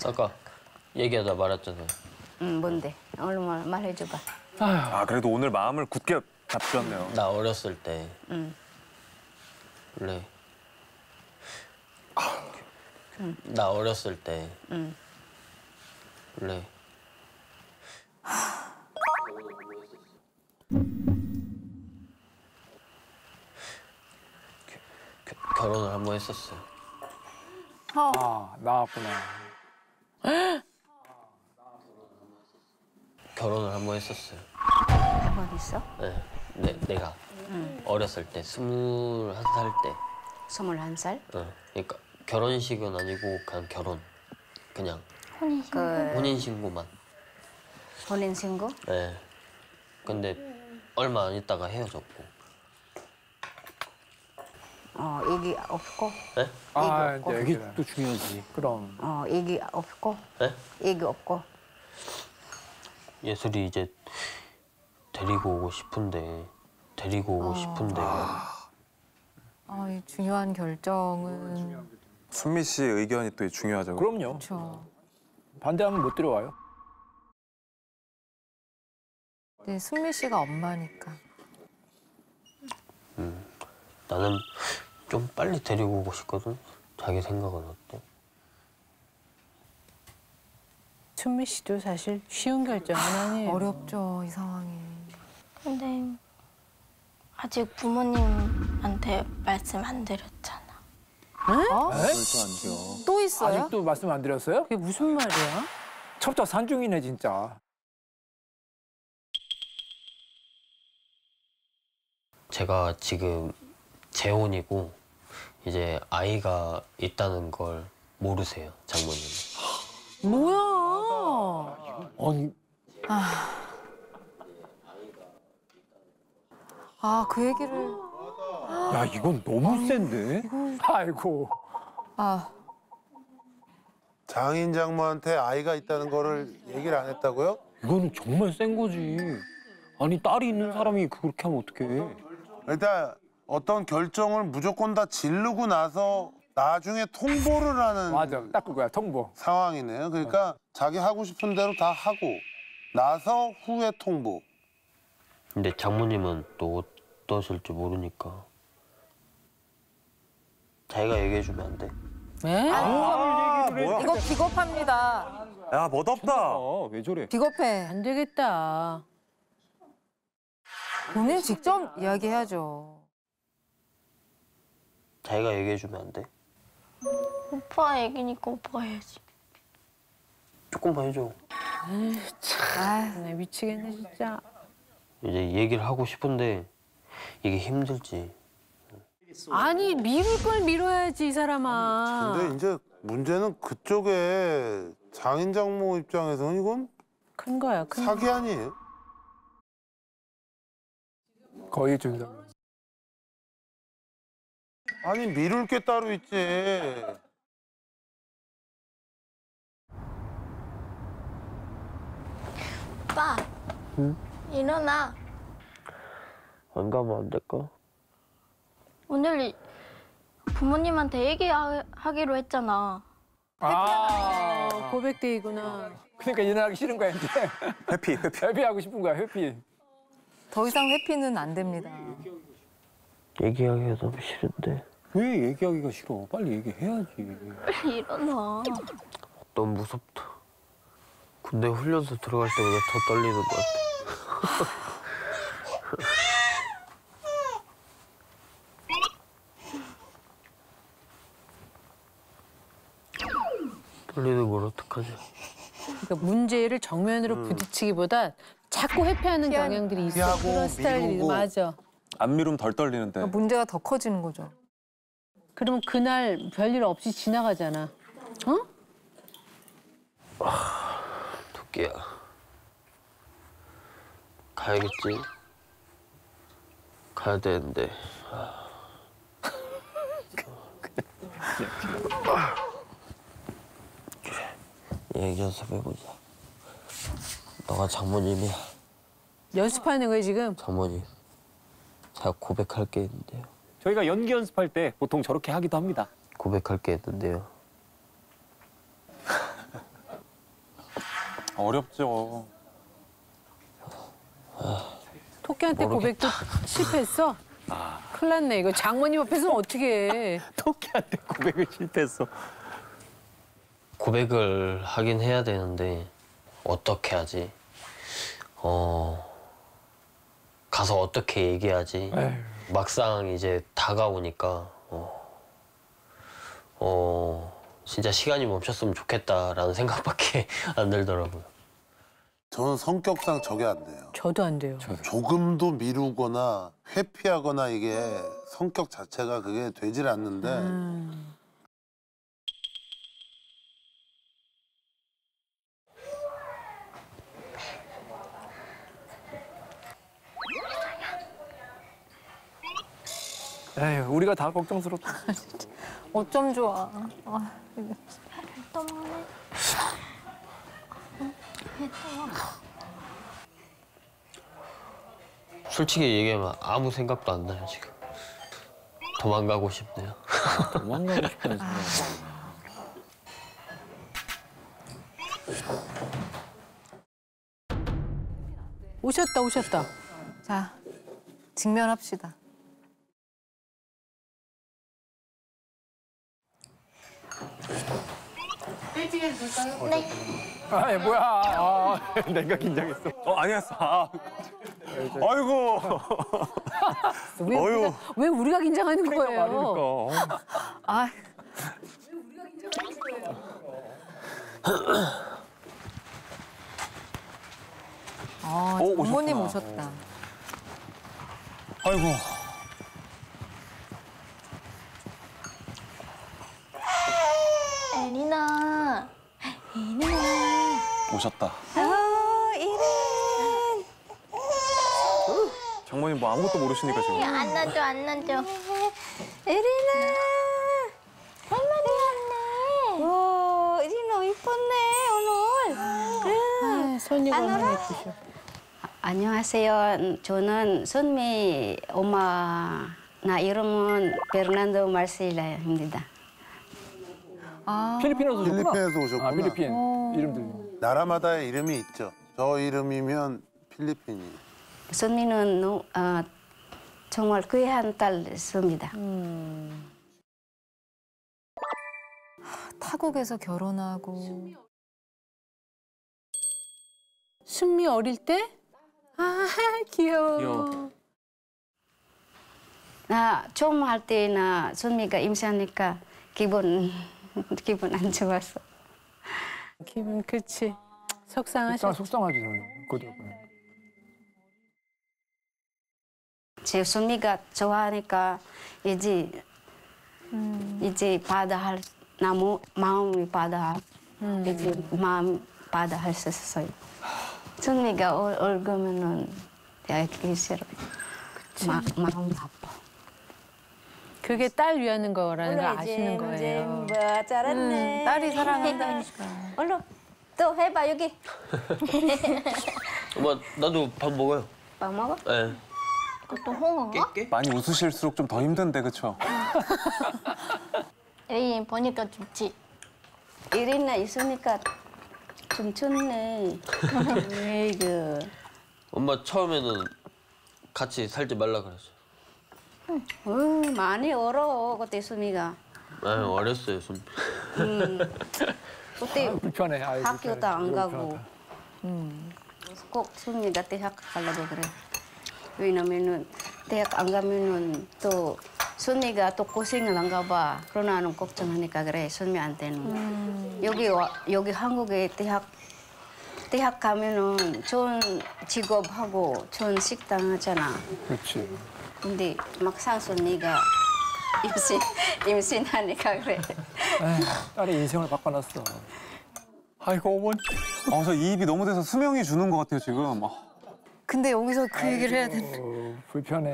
아까 얘기하다 말았잖아요. 뭔데? 오늘 말해줘봐. 아, 그래도 오늘 마음을 굳게 잡으셨네요. 나 어렸을 때 원래 나 어렸을 때 원래 결혼을 한 번 했었어요. 아, 나왔구나. 결혼을 한 번 했었어요. 한번 있어? 네, 내가 어렸을 때 21살 때. 21살? 그러니까 결혼식은 아니고 그냥 결혼, 그냥 혼인신고만. 혼인신고? 네. 근데 얼마 안 있다가 헤어졌고. 얘기 없고? 네? 아, 없고. 이제 이게 또 중요하지. 그럼. 얘기 없고? 네? 얘기 없고? 예술이 이제 데리고 오고 싶은데. 이 중요한 결정은 순미 씨의 의견이 또 중요하죠. 그럼요. 그렇죠. 반대하면 못 들어와요. 네, 승미 씨가 엄마니까. 나는 좀 빨리 데리고 오고 싶거든. 자기 생각은 어때? 순미 씨도 사실 쉬운 결정은 아니에요. 어렵죠, 이 상황이. 근데 아직 부모님한테 말씀 안 드렸잖아. 절도 안 돼요. 또 있어요? 아직도 말씀 안 드렸어요? 그게 무슨 말이야? 첩자산중이네, 진짜. 제가 지금 재혼이고 이제 아이가 있다는 걸 모르세요, 장모님. 뭐야? 아니, 그 얘기를. 야, 이건 너무 센데? 아이고. 장인 장모한테 아이가 있다는 거를 얘기를 안 했다고요? 이거는 정말 센 거지. 아니, 딸이 있는 사람이 그렇게 하면 어떡해. 일단 어떤 결정을 무조건 다 지르고 나서 나중에 통보를 하는 맞아, 딱 그거야, 통보. 상황이네요. 그러니까 자기 하고 싶은 대로 다 하고 나서 후에 통보. 근데 장모님은 또 어떠실지 모르니까 자기가 얘기해주면 안 돼? 왜? 뭐야? 이거 비겁합니다. 야, 멋없다. 왜 저래? 비겁해. 안 되겠다. 본인 직접 이야기해야죠. 자기가 얘기해주면 안 돼? 오빠 얘기니까 오빠가 해야지. 조금만 해줘. 나 미치겠네 진짜. 이제 얘기를 하고 싶은데 이게 힘들지. 아니 미룰 걸 미뤄야지 이 사람아. 근데 이제 문제는 그쪽에 장인 장모 입장에서는 이건 큰 거야 큰 거. 사기 아니에요? 거의 준상. 아니 미룰 게 따로 있지. 오빠, 일어나. 안 가면 안 될까? 오늘 부모님한테 얘기하기로 했잖아. 고백데이구나. 그러니까 일어나기 싫은 거야, 이제. 회피. 회피하고 싶은 거야, 회피. 더 이상 회피는 안 됩니다. 얘기하기가 너무 싫은데. 왜 얘기하기가 싫어? 빨리 얘기해야지. 빨리 일어나. 너무 무섭다. 군대 훈련소 들어갈 때보다 더 떨리는 것 같아. 떨리는 걸 어떡하지? 그러니까 문제를 정면으로 부딪히기보다 자꾸 회피하는 경향들이 있어. 피하고 그런 스타일이 미루고. 맞아. 안 미루면 덜 떨리는데. 그러니까 문제가 더 커지는 거죠. 그러면 그날 별일 없이 지나가잖아. 어? 토끼야. 가야겠지? 가야 되는데. 얘기 연습해보자. 너가 장모님이야. 연습하는 거야 지금? 장모님. 제가 고백할 게 있는데요. 저희가 연기 연습할 때 보통 저렇게 하기도 합니다. 고백할 게 있는데요. 어렵죠. 토끼한테 고백도 실패했어? 큰일 났네. 이거 장모님 앞에서는 어떻게 해. 토끼한테 고백을 실패했어. 고백을 하긴 해야 되는데 어떻게 하지? 가서 어떻게 얘기하지? 막상 이제 다가오니까 진짜 시간이 멈췄으면 좋겠다라는 생각밖에 안 들더라고요. 저는 성격상 저게 안 돼요. 저도 안 돼요. 조금도 미루거나 회피하거나 이게 성격 자체가 그게 되질 않는데 에휴, 우리가 다 걱정스럽다. 어쩜 좋아. 너무하네. 솔직히 얘기하면 아무 생각도 안 나요 지금. 도망가고 싶네요. 도망가고 싶다는 생각. 오셨다. 자, 직면합시다. 네. 아이 뭐야? 아, 내가 긴장했어. 아니었어. 아이고. 어휴. 왜 우리가 긴장하는 거예요? 말이니까. 아, 장모님 오셨다. 아이고. 에리나. 오셨다. 이래. 장모님 뭐 아무것도 모르시니까 지금. 안 나죠. 에리나. 할머니 왔네. 와, 이리나 이뻤네 오늘. 손이가 안 얼마나 울어? 예쁘셔. 안녕하세요. 저는 선미 엄마. 나 이름은 베르난도 말실라입니다. 아, 필리핀에서 오셨구나. 필리핀에서 오셨구나. 아, 필리핀 이름들. 나라마다의 이름이 있죠. 저 이름이면 필리핀이. 선미는 정말 귀한 딸입니다. 타국에서 결혼하고. 순미 어릴 때? 아, 귀여워. 나 처음 할 때 나 선미가 임신하니까 기분 안 좋았어. 기분 그치. 일단 속상하셨어. 속상하지 저는. 그것도. 제 선미가 좋아하니까 이제 받아할 마음이 이제 마음 받아할 수 있어요. 선미가 얼굴면은 되게 싫어. 마음 아파. 그게 딸 위하는 거라는 거 아시는 거예요. 잘했네. 딸이 사랑한다니까. 얼른 또 해봐 여기. 엄마 나도 밥 먹어요. 밥 먹어? 네. 그것도 홍어인가? 많이 웃으실수록 좀 더 힘든데 그쵸? 에이 보니까 좋지. 이리나 있으니까 좀 좋네. 에이그. 엄마 처음에는 같이 살지 말라 그랬어요. 많이 얼어 그때 수미가. 네, 어렸어요 좀. 그때 불편해. 아이고, 학교도 안 가고. 불편하다. 꼭 수미가 대학 가려고 그래. 왜냐면은 대학 안 가면은 또 수미가 또 고생을 안 가봐. 그러나는 걱정하니까 그래 수미한테는. 여기 한국에 대학 가면은 좋은 직업하고 좋은 식당 하잖아. 그렇지. 근데 막상 수미가 임신하니까 그래. 에휴, 딸의 인생을 바꿔놨어. 아이고 어머니. 저 이입이 너무 돼서 수명이 주는 것 같아요 지금. 근데 여기서 그 얘기를 해야 되는데. 불편해.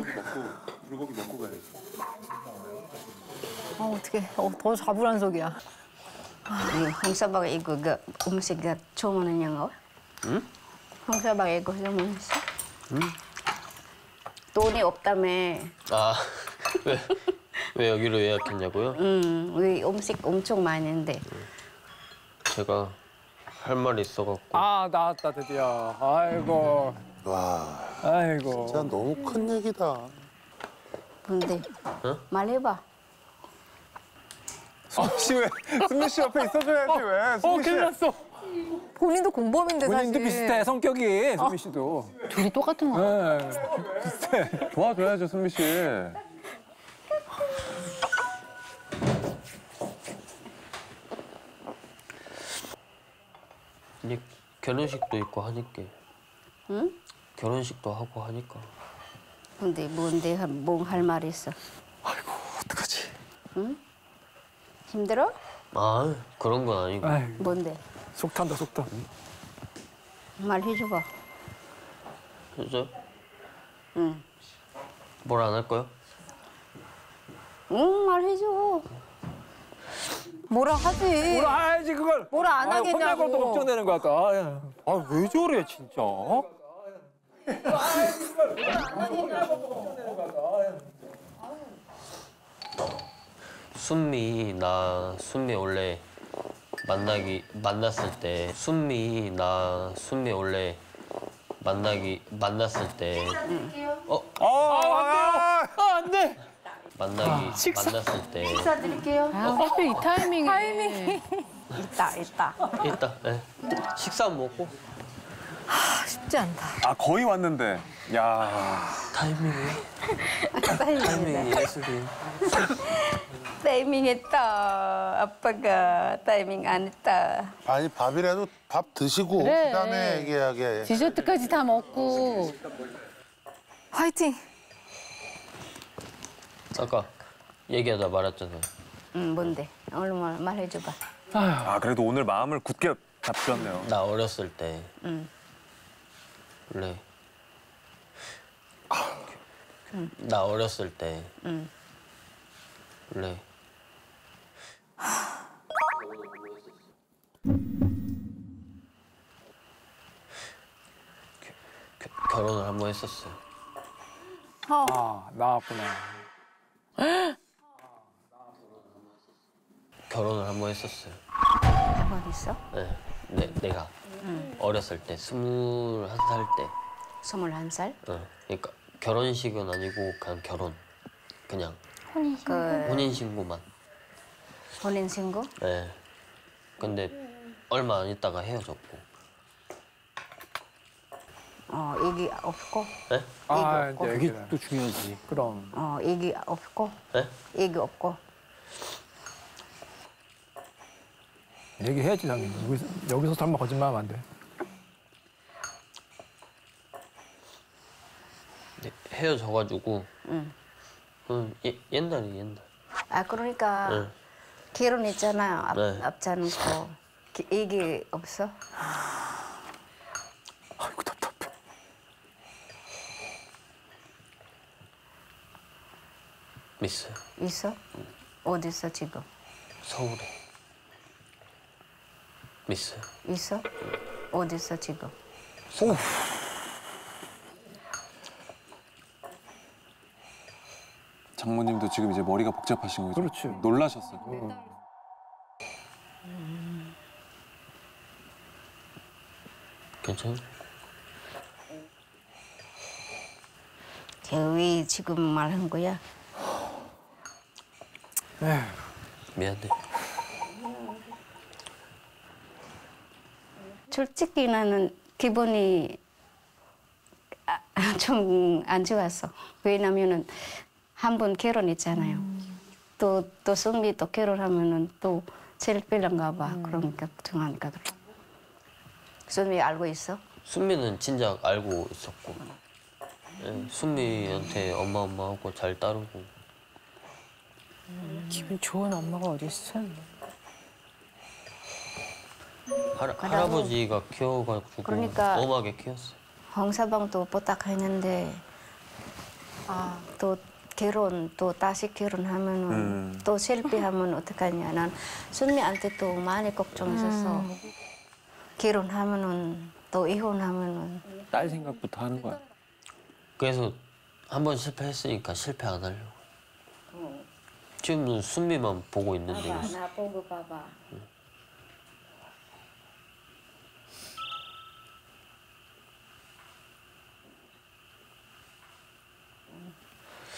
어떻게? 더 자불안석이야. 홍사박 이거 그 음식이 좋아하는 거? 응? 홍사박 이거 좋아했어? 돈이 없다며. 아 왜 여기로 예약했냐고요? 우리 음식 엄청 많은데. 제가 할 말이 있어갖고. 아 나왔다 드디어. 아이고. 와, 아이고. 진짜 너무 큰 얘기다. 뭔데? 어? 말해봐. 수미 씨 왜? 수미 씨 옆에 있어줘야지 왜? 수미 씨. 큰일 났어. 본인도 공범인데 사실. 본인도 비슷해 성격이 수미 씨도. 둘이 똑같은 거. 네. 비슷해. 도와줘야죠 수미 씨. 이제 결혼식도 있고 하니까. 응? 결혼식도 하고 하니까. 근데 뭔데 뭐 할 말 있어? 어떡하지? 응? 힘들어? 아 그런 건 아니고. 아이고. 뭔데? 속 탄다 속 타. 말해줘봐. 진짜? 응. 뭘 안 할 거야? 응, 말해줘. 뭐라 하지. 뭐라 해야지 그걸. 뭐라 안 혼날 하겠냐고. 것도 걱정되는 거 같다. 아왜 저래 진짜. 순미 원래 만났을 때 만났을 때 안 돼. 만났을 때 인사드릴게요. 아, 하필 이 타이밍에. 있다. 일단 식사 먹고 쉽지 않다. 아 거의 왔는데. 야. 타이밍이 예술이. 타이밍 했다. 아빠가 타이밍 안 했다. 아니 밥이라도 밥 드시고 그래. 그다음에 얘기하게. 디저트까지 다 먹고. 화이팅. 아까 얘기하다 말았잖아. 응, 뭔데? 얼른 말해줘봐. 아 그래도 오늘 마음을 굳게 잡으셨네요. 나 어렸을 때 응. 원래 나 어렸을 때 응. 원래 결혼을 한 번 했었어요. 아 나왔구나. 결혼을 한 번 했었어요. 한 번 있어? 내가 어렸을 때 21살 때. 21살? 그러니까 결혼식은 아니고 그냥 결혼. 그냥 그 혼인신고만. 혼인신고? 네. 근데 얼마 안 있다가 헤어졌고. 얘기 없고? 네? 아 없고. 이제 그게 또 중요하지. 그럼. 얘기 없고? 네? 얘기 없고? 얘기해야지 당연히. 여기서 설마 거짓말하면 안 돼. 네, 헤어져가지고. 응. 옛날. 그러니까 네. 결혼했잖아요. 네. 앞자놓고 얘기 없어? 아이고 답답해. 있어요. 있어? 어디 있어 지금? 서울에. 있어요. 있어? 어디 있어 지금? 장모님도 지금 이제 머리가 복잡하신 거죠? 그렇지. 놀라셨어요. 괜찮아? 왜 지금 말한 거야? 미안해. 솔직히 나는 기분이 좀 안 좋았어. 왜냐면은 한 번 결혼했잖아요. 또 승미 또 결혼하면은 또 실패한가 봐. 그러니까 걱정하니까 그래. 승미 알고 있어? 순미는 진작 알고 있었고. 네, 순미한테 엄마 하고 잘 따르고. 기분 좋은 엄마가 어디 있어? 할아버지가 키워가지고 그러니까- 엄하게 키웠어. 홍사방도 부탁했는데 또 결혼 또 다시 결혼하면은 또 실패하면 어떡하냐. 난 순미한테 또 많이 걱정했었어. 결혼하면은 또 이혼하면은 딸 생각부터 하는 거야. 그래서 한 번 실패했으니까 실패 안 하려고. 지금은 순미만 보고 있는데. 나 보고 봐봐.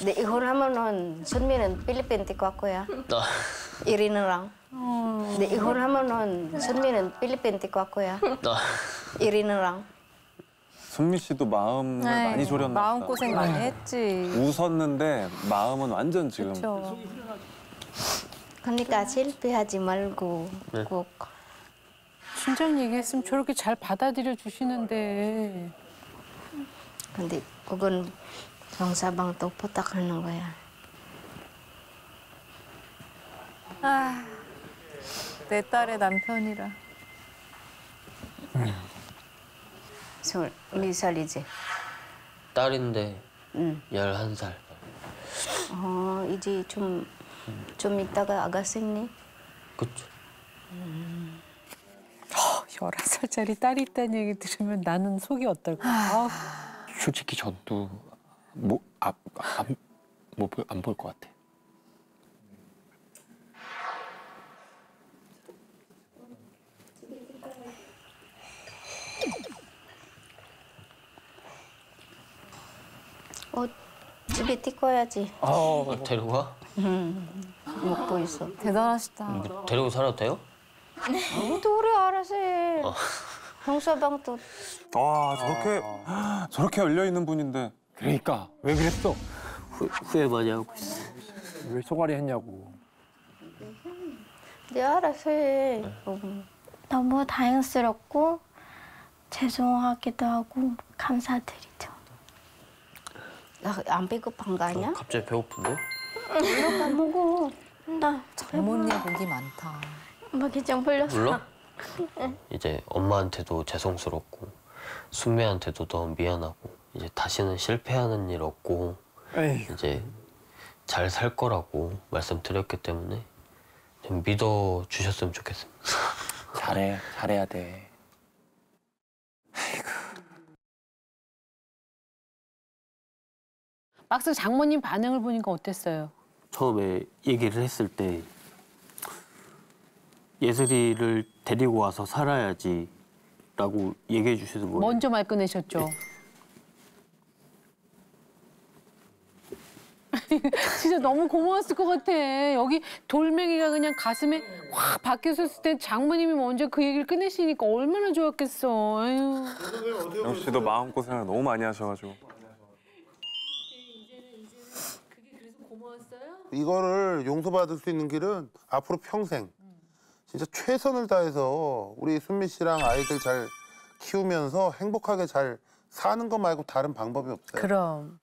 근데 이혼하면은 선미는 필리핀 데리고 갈 거야. 나 이리느랑. 근데 이혼하면은 선미는 필리핀 데리고 갈 거야. 나 이리느랑. 순미 씨도 마음을 많이 졸였나 보다. 마음고생 많이 했지. 웃었는데 마음은 완전 지금. 그렇죠. 그러니까 실패하지 말고 꼭. 친정 얘기했으면 저렇게 잘 받아들여 주시는데. 근데 그건 정사방도 부탁하는 거야. 아, 내 딸의 남편이라. 몇 살이지? 딸인데 응. 11살. 이제 좀 이따가 아가 생니? 그쵸? 11살짜리 딸이 있다는 얘기 들으면 나는 속이 어떨까? 아, 솔직히 저도 안 볼 것 같아. 집에 뛰어야지. 데리고 가? 먹고 있어. 대단하시다. 데리고 살아도 돼요? 아무도 우리 알아서 해. 형사방도 와 저렇게 열려 있는 분인데. 그러니까 왜 그랬어? 후회 많이 하고 있어. 왜 소갈이 했냐고. 네 알아서 해. 너무 다행스럽고 죄송하기도 하고 감사드리죠. 안 배고픈 거 아니야? 갑자기 배고픈데? 다 먹어. 나 어머니 복이 많다. 뭐 기장 풀렸어. 몰라? 이제 엄마한테도 죄송스럽고 순미한테도 너무 미안하고 이제 다시는 실패하는 일 없고 에이. 이제 잘 살 거라고 말씀드렸기 때문에 좀 믿어 주셨으면 좋겠습니다. 잘해야 돼. 막상 장모님 반응을 보니까 어땠어요? 처음에 얘기를 했을 때 예슬이를 데리고 와서 살아야지 라고 얘기해 주시는 거예요. 먼저 말 꺼내셨죠? 진짜 너무 고마웠을 것 같아. 여기 돌멩이가 그냥 가슴에 확 박혀섰을 때 장모님이 먼저 그 얘기를 꺼내시니까 얼마나 좋았겠어. 아유. 영 씨도 마음고생을 너무 많이 하셔가지고. 이거를 용서받을 수 있는 길은 앞으로 평생 진짜 최선을 다해서 우리 순미 씨랑 아이들 잘 키우면서 행복하게 잘 사는 것 말고 다른 방법이 없어요. 그럼.